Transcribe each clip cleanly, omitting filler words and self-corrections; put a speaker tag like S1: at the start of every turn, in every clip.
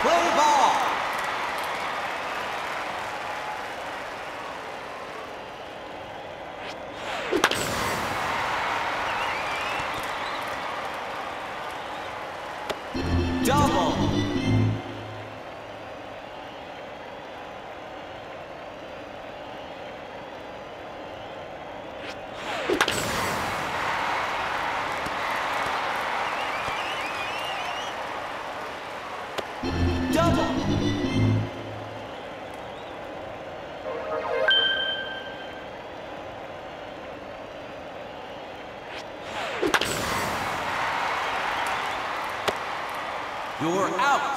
S1: Play ball. Double. Double. You're out.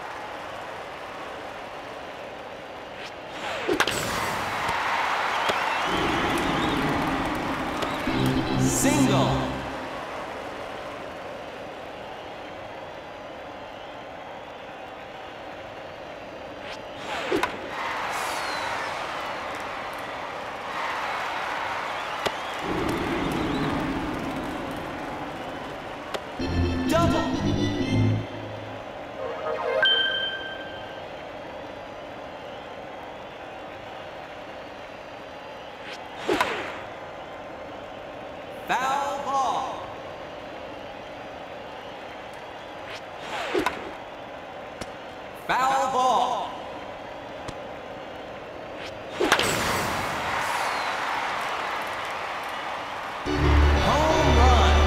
S1: Single. Double. Foul ball. Foul ball. Home run.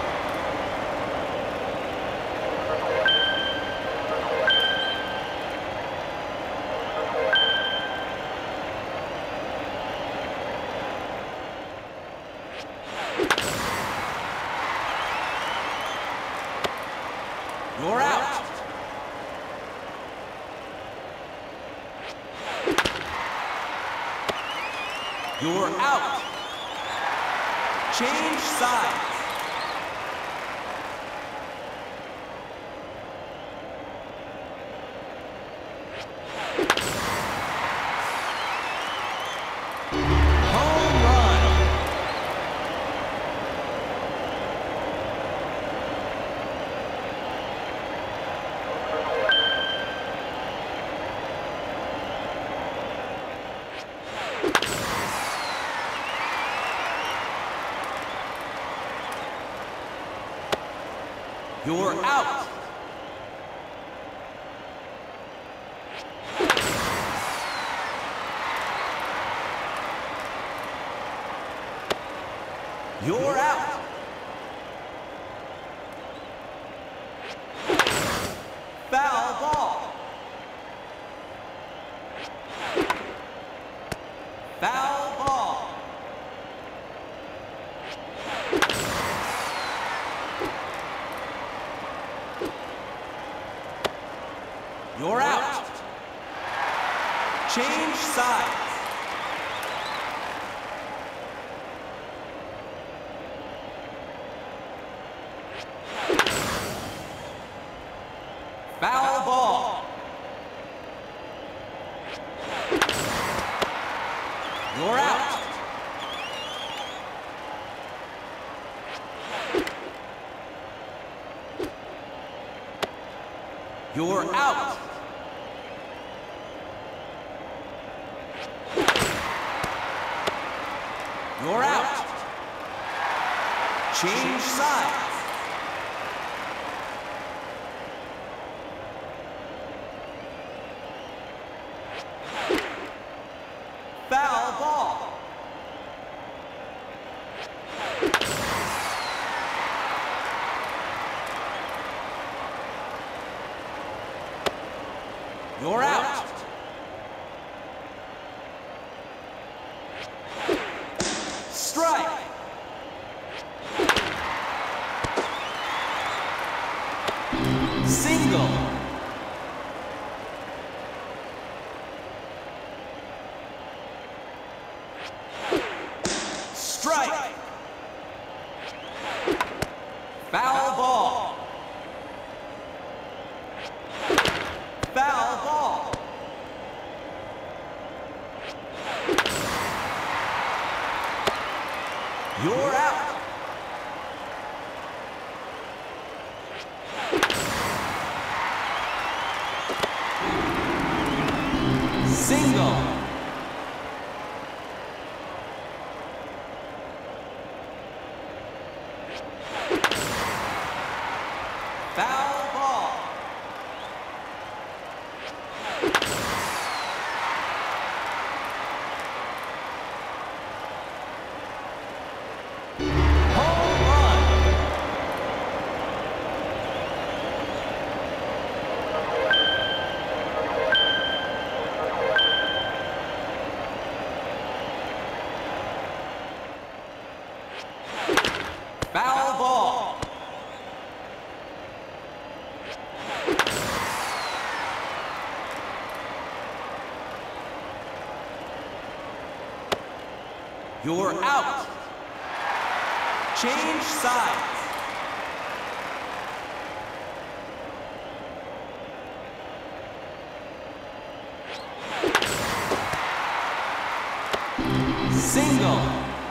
S1: You're out. You're out. Change sides. Home run. You're out. You're out. Foul ball. Foul ball. You're out. Change sides. Foul ball. You're out. You're out. You're out. Change sides. Foul ball. You're out. Strike. Single. Strike. Foul ball. Foul ball. You're out. Single. Foul ball. Home run. Foul ball. You're out. Change sides. Single.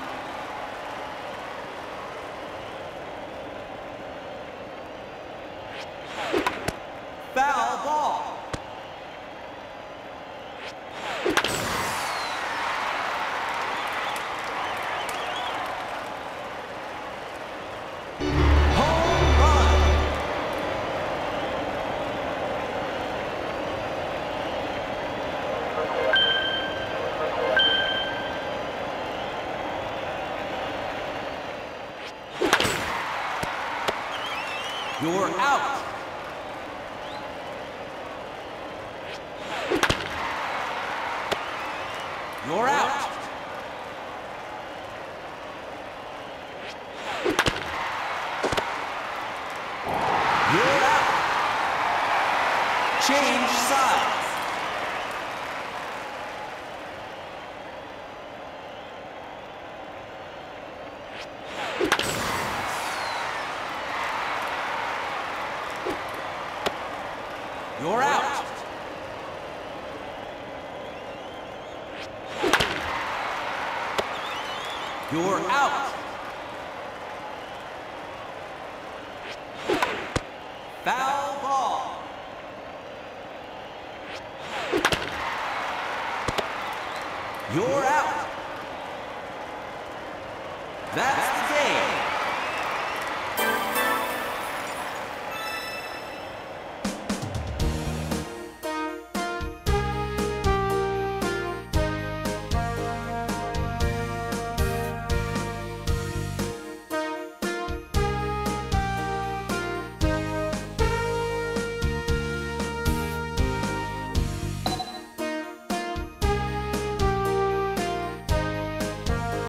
S1: Foul ball. Home run. You're out. You're out. You're out. Change sides. You're out. You're out. Foul ball. You're out. That's the game.